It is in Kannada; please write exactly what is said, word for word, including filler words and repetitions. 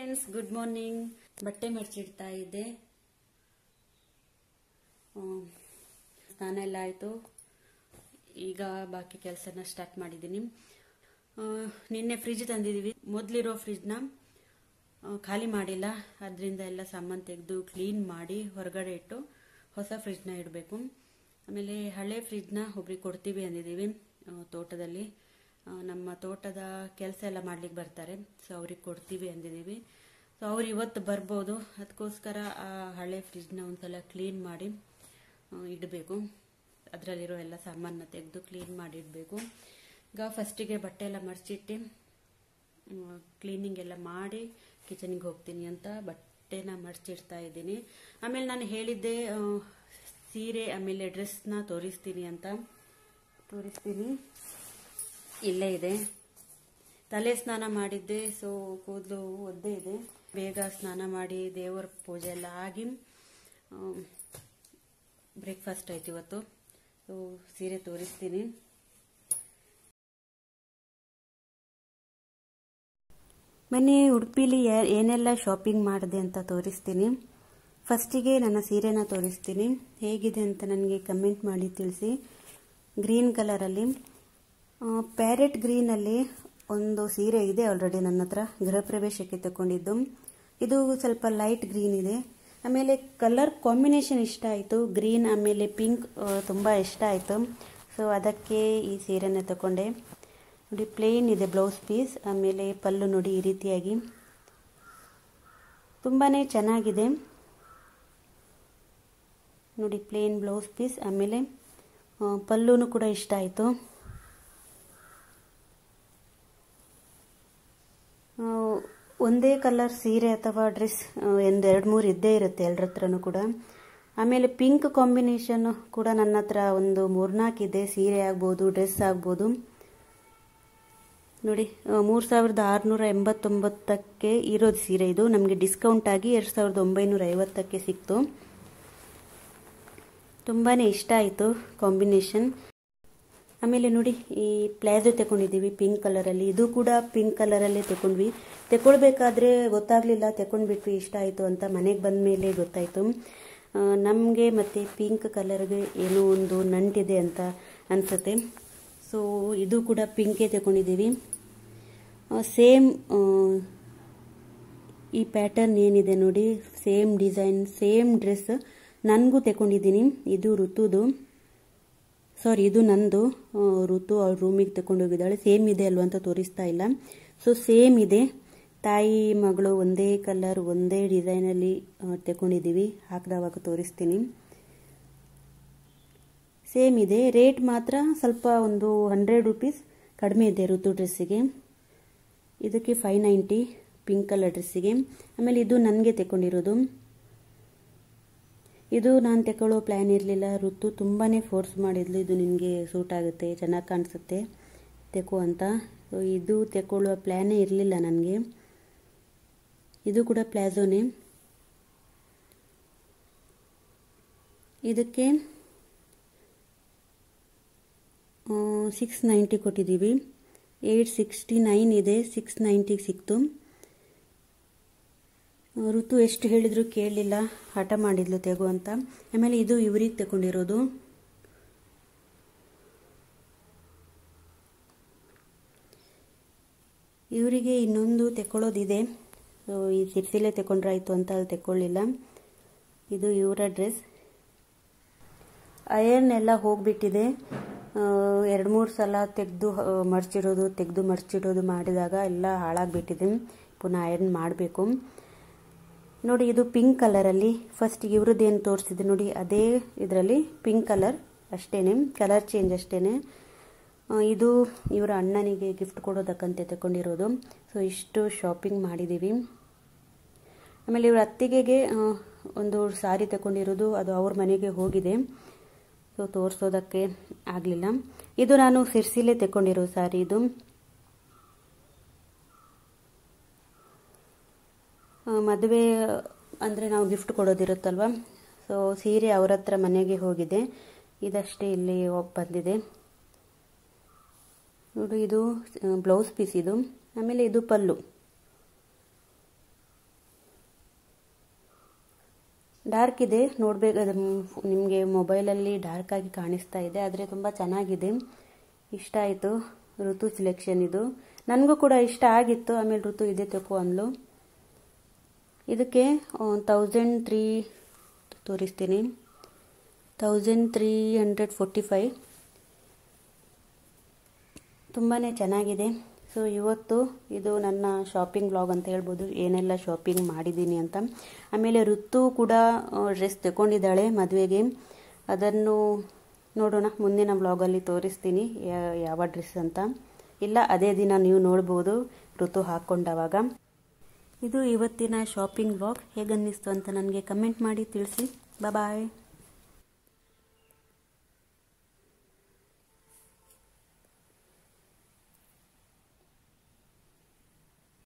Friends, good morning. ಬಟ್ಟೆ ಮಡಚಿಡ್ತಾ ಇದ್ದೆ. ಸ್ನಾನ ಎಲ್ಲ ಆಯಿತು. ಈಗ ಬಾಕಿ ಕೆಲಸನ ಸ್ಟಾರ್ಟ್ ಮಾಡಿದ್ದೀನಿ. ನಿನ್ನೆ ಫ್ರಿಜ್ ತಂದಿದ್ದೀವಿ. ಮೊದಲಿರೋ ಫ್ರಿಜ್ನ ಖಾಲಿ ಮಾಡಿಲ್ಲ. ಅದರಿಂದ ಎಲ್ಲ ಸಾಮಾನು ತೆಗೆದು ಕ್ಲೀನ್ ಮಾಡಿ ಹೊರಗಡೆ ಇಟ್ಟು ಹೊಸ ಫ್ರಿಜ್ನ ಇಡಬೇಕು. ಆಮೇಲೆ ಹಳೆ ಫ್ರಿಜ್ನ ಒಬ್ರಿಗೆ ಕೊಡ್ತೀವಿ ಅಂದಿದ್ದೀವಿ. ತೋಟದಲ್ಲಿ ನಮ್ಮ ತೋಟದ ಕೆಲಸ ಎಲ್ಲ ಮಾಡ್ಲಿಕ್ಕೆ ಬರ್ತಾರೆ. ಸೊ ಅವ್ರಿಗೆ ಕೊಡ್ತೀವಿ ಅಂದಿದ್ದೀವಿ. ಸೊ ಅವ್ರು ಇವತ್ತು ಬರ್ಬೋದು. ಅದಕ್ಕೋಸ್ಕರ ಆ ಹಳೆ ಫ್ರಿಜ್ನ ಒಂದ್ಸಲ ಕ್ಲೀನ್ ಮಾಡಿ ಇಡಬೇಕು. ಅದರಲ್ಲಿರೋ ಎಲ್ಲ ಸಾಮಾನ ತೆಗೆದು ಕ್ಲೀನ್ ಮಾಡಿ ಇಡಬೇಕು. ಈಗ ಫಸ್ಟಿಗೆ ಬಟ್ಟೆ ಎಲ್ಲ ಮಡಚಿಟ್ಟು ಕ್ಲೀನಿಂಗ್ ಎಲ್ಲ ಮಾಡಿ ಕಿಚನಿಗೆ ಹೋಗ್ತೀನಿ ಅಂತ ಬಟ್ಟೆನ ಮಡಚಿಡ್ತಾ ಇದ್ದೀನಿ. ಆಮೇಲೆ ನಾನು ಹೇಳಿದ್ದೆ ಸೀರೆ ಆಮೇಲೆ ಡ್ರೆಸ್ನ ತೋರಿಸ್ತೀನಿ ಅಂತ. ತೋರಿಸ್ತೀನಿ, ಇಲ್ಲೇ ಇದೆ. ತಲೆ ಸ್ನಾನ ಮಾಡಿದ್ದೆ, ಸೊ ಕೂದಲು ಒದ್ದೆ ಇದೆ. ಬೇಗ ಸ್ನಾನ ಮಾಡಿ ದೇವರ ಪೂಜೆ ಎಲ್ಲ ಆಗಿ ಬ್ರೇಕ್ಫಾಸ್ಟ್ ಆಯ್ತು ಇವತ್ತು. ಸೊ ಸೀರೆ ತೋರಿಸ್ತೀನಿ. ಮೊನ್ನೆ ಉಡುಪಿಲಿ ಏನೆಲ್ಲ ಶಾಪಿಂಗ್ ಮಾಡಿದೆ ಅಂತ ತೋರಿಸ್ತೀನಿ. ಫಸ್ಟಿಗೆ ನನ್ನ ಸೀರೆನ ತೋರಿಸ್ತೀನಿ. ಹೇಗಿದೆ ಅಂತ ನನಗೆ ಕಮೆಂಟ್ ಮಾಡಿ ತಿಳಿಸಿ. ಗ್ರೀನ್ ಕಲರಲ್ಲಿ, ಪ್ಯಾರೆಟ್ ಗ್ರೀನಲ್ಲಿ ಒಂದು ಸೀರೆ ಇದೆ ಆಲ್ರೆಡಿ ನನ್ನ ಹತ್ರ, ಗೃಹ ಪ್ರವೇಶಕ್ಕೆ ತಗೊಂಡಿದ್ದು. ಇದು ಸ್ವಲ್ಪ ಲೈಟ್ ಗ್ರೀನ್ ಇದೆ. ಆಮೇಲೆ ಕಲರ್ ಕಾಂಬಿನೇಷನ್ ಇಷ್ಟ ಆಯಿತು. ಗ್ರೀನ್ ಆಮೇಲೆ ಪಿಂಕ್ ತುಂಬ ಇಷ್ಟ ಆಯಿತು. ಸೊ ಅದಕ್ಕೆ ಈ ಸೀರೆನ ತಗೊಂಡೆ. ನೋಡಿ, ಪ್ಲೇನ್ ಇದೆ ಬ್ಲೌಸ್ ಪೀಸ್. ಆಮೇಲೆ ಪಲ್ಲು ನೋಡಿ ಈ ರೀತಿಯಾಗಿ ತುಂಬಾ ಚೆನ್ನಾಗಿದೆ. ನೋಡಿ, ಪ್ಲೇನ್ ಬ್ಲೌಸ್ ಪೀಸ್. ಆಮೇಲೆ ಪಲ್ಲುನು ಕೂಡ ಇಷ್ಟ ಆಯಿತು. ಒಂದೇ ಕಲರ್ ಸೀರೆ ಅಥವಾ ಡ್ರೆಸ್ ಒಂದು ಎರಡು ಮೂರು ಇದ್ದೇ ಇರುತ್ತೆ ಎಲ್ಲರ ಹತ್ರನೂ ಕೂಡ. ಆಮೇಲೆ ಪಿಂಕ್ ಕಾಂಬಿನೇಷನ್ ಕೂಡ ನನ್ನ ಹತ್ರ ಒಂದು ಮೂರ್ನಾಲ್ಕು ಇದೆ. ಸೀರೆ ಆಗ್ಬೋದು, ಡ್ರೆಸ್ ಆಗ್ಬೋದು. ನೋಡಿ, ಮೂರು ಸಾವಿರದ ಆರುನೂರ ಎಂಬತ್ತೊಂಬತ್ತಕ್ಕೆ ಇರೋದು ಸೀರೆ ಇದು. ನಮಗೆ ಡಿಸ್ಕೌಂಟ್ ಆಗಿ ಎರಡು ಸಾವಿರದ ಒಂಬೈನೂರ ಐವತ್ತಕ್ಕೆ ಸಿಕ್ತು. ತುಂಬಾ ಇಷ್ಟ ಆಯಿತು ಕಾಂಬಿನೇಷನ್. ಆಮೇಲೆ ನೋಡಿ, ಈ ಪ್ಲಾಜೋ ತಗೊಂಡಿದ್ದೀವಿ ಪಿಂಕ್ ಕಲರಲ್ಲಿ. ಇದು ಕೂಡ ಪಿಂಕ್ ಕಲರಲ್ಲೇ ತಗೊಂಡ್ವಿ. ತಗೊಳ್ಬೇಕಾದ್ರೆ ಗೊತ್ತಾಗಲಿಲ್ಲ, ತಗೊಂಡ್ಬಿಟ್ವಿ. ಇಷ್ಟ ಆಯಿತು ಅಂತ ಮನೆಗೆ ಬಂದ ಮೇಲೆ ಗೊತ್ತಾಯಿತು. ನಮಗೆ ಮತ್ತು ಪಿಂಕ್ ಕಲರ್ಗೆ ಏನೋ ಒಂದು ನಂಟಿದೆ ಅಂತ ಅನಿಸುತ್ತೆ. ಸೊ ಇದು ಕೂಡ ಪಿಂಕೇ ತಗೊಂಡಿದ್ದೀವಿ. ಸೇಮ್ ಈ ಪ್ಯಾಟರ್ನ್ ಏನಿದೆ ನೋಡಿ, ಸೇಮ್ ಡಿಸೈನ್, ಸೇಮ್ ಡ್ರೆಸ್ ನನಗೂ ತಗೊಂಡಿದ್ದೀನಿ. ಇದು ಋತುದು, ಸಾರಿ ಇದು ನಂದು. ಋತು ಅವ್ರ ರೂಮಿಗೆ ತಗೊಂಡು ಹೋಗಿದ್ದಾಳೆ. ಸೇಮ್ ಇದೆ ಅಲ್ವ ಅಂತ ತೋರಿಸ್ತಾ ಇಲ್ಲ. ಸೊ ಸೇಮ್ ಇದೆ. ತಾಯಿ ಮಗಳು ಒಂದೇ ಕಲರ್ ಒಂದೇ ಡಿಸೈನಲ್ಲಿ ತಗೊಂಡಿದ್ದೀವಿ. ಹಾಕಿದವಾಗ ತೋರಿಸ್ತೀನಿ. ಸೇಮ್ ಇದೆ. ರೇಟ್ ಮಾತ್ರ ಸ್ವಲ್ಪ ಒಂದು ಹಂಡ್ರೆಡ್ ರುಪೀಸ್ ಕಡಿಮೆ ಇದೆ ಋತು ಡ್ರೆಸ್ಸಿಗೆ. ಇದಕ್ಕೆ ಫೈವ್ ನೈಂಟಿ ಪಿಂಕ್ ಕಲರ್ ಡ್ರೆಸ್ಸಿಗೆ. ಆಮೇಲೆ ಇದು ನನಗೆ ತಗೊಂಡಿರೋದು. ಇದು ನಾನು ತಗೊಳ್ಳೋ ಪ್ಲ್ಯಾನ್ ಇರಲಿಲ್ಲ. ಋತು ತುಂಬಾ ಫೋರ್ಸ್ ಮಾಡಿದ್ಲು, ಇದು ನಿನಗೆ ಸೂಟ್ ಆಗುತ್ತೆ, ಚೆನ್ನಾಗಿ ಕಾಣಿಸುತ್ತೆ, ತೆಕೋ ಅಂತ. ಸೊ ಇದು ತಗೊಳ್ಳೋ ಪ್ಲ್ಯಾನೇ ಇರಲಿಲ್ಲ ನನಗೆ. ಇದು ಕೂಡ ಪ್ಲಾಜೋನೇ. ಇದಕ್ಕೆ ಸಿಕ್ಸ್ ನೈಂಟಿ ಕೊಟ್ಟಿದ್ದೀವಿ. ಏಯ್ಟ್ ಸಿಕ್ಸ್ಟಿ ನೈನ್ ಇದೆ, ಸಿಕ್ಸ್ ನೈಂಟಿಗೆ ಸಿಕ್ತು. ಋತು ಎಷ್ಟು ಹೇಳಿದ್ರು ಕೇಳಲಿಲ್ಲ, ಹಠ ಮಾಡಿದ್ಲು ತೆಗೋ ಅಂತ. ಆಮೇಲೆ ಇದು ಇವ್ರಿಗೆ ತಗೊಂಡಿರೋದು. ಇವರಿಗೆ ಇನ್ನೊಂದು ತಗೊಳ್ಳೋದಿದೆ. ಸೊ ಈ ಸಿರ್ಸಿಲೆ ತಗೊಂಡ್ರಾಯ್ತು ಅಂತ ಅಲ್ಲಿ ತಗೊಳ್ಳಿಲ್ಲ. ಇದು ಇವರ ಡ್ರೆಸ್. ಅಯರ್ನ್ ಎಲ್ಲ ಹೋಗ್ಬಿಟ್ಟಿದೆ. ಎರಡು ಮೂರು ಸಲ ತೆಗೆದು ಮಡಚಿಡೋದು ತೆಗೆದು ಮಡಚಿಡೋದು ಮಾಡಿದಾಗ ಎಲ್ಲ ಹಾಳಾಗಿಬಿಟ್ಟಿದೆ. ಪುನಃ ಅಯರ್ನ್ ಮಾಡಬೇಕು. ನೋಡಿ, ಇದು ಪಿಂಕ್ ಕಲರಲ್ಲಿ. ಫಸ್ಟ್ ಇವ್ರದ್ದೇನು ತೋರಿಸಿದೆ ನೋಡಿ, ಅದೇ ಇದರಲ್ಲಿ ಪಿಂಕ್ ಕಲರ್ ಅಷ್ಟೇನೆ, ಕಲರ್ ಚೇಂಜ್ ಅಷ್ಟೇನೆ. ಇದು ಇವರ ಅಣ್ಣನಿಗೆ ಗಿಫ್ಟ್ ಕೊಡೋದಕ್ಕಂತೆ ತಗೊಂಡಿರೋದು. ಸೊ ಇಷ್ಟು ಶಾಪಿಂಗ್ ಮಾಡಿದ್ದೀವಿ. ಆಮೇಲೆ ಇವ್ರ ಅತ್ತಿಗೆಗೆ ಒಂದು ಸಾರಿ ತಗೊಂಡಿರೋದು, ಅದು ಅವ್ರ ಮನೆಗೆ ಹೋಗಿದೆ. ಸೊ ತೋರಿಸೋದಕ್ಕೆ ಆಗಲಿಲ್ಲ. ಇದು ನಾನು ಸಿರ್ಸಿಲೇ ತಗೊಂಡಿರೋ ಸಾರಿ. ಇದು ಮದುವೆ ಅಂದರೆ ನಾವು ಗಿಫ್ಟ್ ಕೊಡೋದಿರುತ್ತಲ್ವ. ಸೊ ಸೀರೆ ಅವ್ರ ಹತ್ರ ಮನೆಗೆ ಹೋಗಿದೆ. ಇದಷ್ಟೇ ಇಲ್ಲಿ ಬಂದಿದೆ ನೋಡಿ. ಇದು ಬ್ಲೌಸ್ ಪೀಸ್ ಇದು. ಆಮೇಲೆ ಇದು ಪಲ್ಲು. ಡಾರ್ಕ್ ಇದೆ, ನೋಡಬೇಕು. ಅದು ನಿಮಗೆ ಮೊಬೈಲಲ್ಲಿ ಡಾರ್ಕ್ ಆಗಿ ಕಾಣಿಸ್ತಾ ಇದೆ, ಆದರೆ ತುಂಬ ಚೆನ್ನಾಗಿದೆ. ಇಷ್ಟ ಆಯಿತು ಋತು ಸಿಲೆಕ್ಷನ್ ಇದು. ನನಗೂ ಕೂಡ ಇಷ್ಟ ಆಗಿತ್ತು. ಆಮೇಲೆ ಋತು ಇದೆ ತಗೋ ಅಂದ್ಲು. ಇದಕ್ಕೆ ತೌಸಂಡ್ ತ್ರೀ ತೋರಿಸ್ತೀನಿ, thousand three hundred forty five ತುಂಬಾ ಚೆನ್ನಾಗಿದೆ. ಸೊ ಇವತ್ತು ಇದು ನನ್ನ ಶಾಪಿಂಗ್ ವ್ಲಾಗ್ ಅಂತ ಹೇಳ್ಬೋದು, ಏನೆಲ್ಲ ಶಾಪಿಂಗ್ ಮಾಡಿದ್ದೀನಿ ಅಂತ. ಆಮೇಲೆ ಋತು ಕೂಡ ಡ್ರೆಸ್ ತಗೊಂಡಿದ್ದಾಳೆ ಮದುವೆಗೆ, ಅದನ್ನು ನೋಡೋಣ ಮುಂದಿನ ವ್ಲಾಗಲ್ಲಿ ತೋರಿಸ್ತೀನಿ ಯಾವ ಡ್ರೆಸ್ ಅಂತ. ಇಲ್ಲ ಅದೇ ದಿನ ನೀವು ನೋಡ್ಬೋದು ಋತು ಹಾಕ್ಕೊಂಡವಾಗ. ಇದು ಇವತ್ತಿನ ಶಾಪಿಂಗ್ ವ್ಲಾಗ್. ಹೇಗನ್ನಿಸ್ತು ಅಂತ ನನಗೆ ಕಮೆಂಟ್ ಮಾಡಿ ತಿಳಿಸಿ. ಬಾಯ್.